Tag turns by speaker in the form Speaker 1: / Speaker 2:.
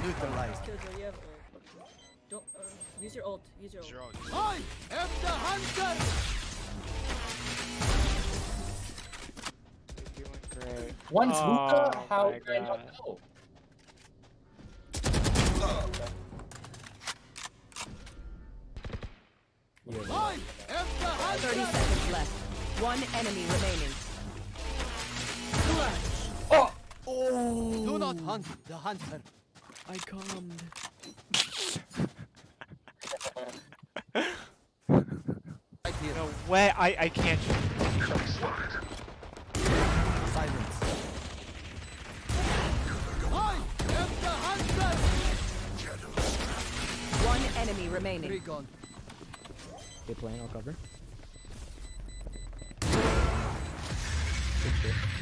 Speaker 1: Neutralized.
Speaker 2: Killjoy, you have ult. Don't use your ult. Use your ult.
Speaker 1: I am the hunter.
Speaker 3: You're doing great.
Speaker 4: Once hookah, how
Speaker 3: my
Speaker 4: can I not
Speaker 3: God.
Speaker 4: know?
Speaker 1: I am the
Speaker 5: 30
Speaker 1: hunter.
Speaker 5: seconds left. One enemy remaining.
Speaker 1: Do not hunt the hunter.
Speaker 3: I calmed.
Speaker 1: Right here.
Speaker 3: No way. I can't.
Speaker 1: Silence. I am the hunter.
Speaker 5: One enemy remaining.
Speaker 1: Three gone.
Speaker 6: They playing, I'll cover.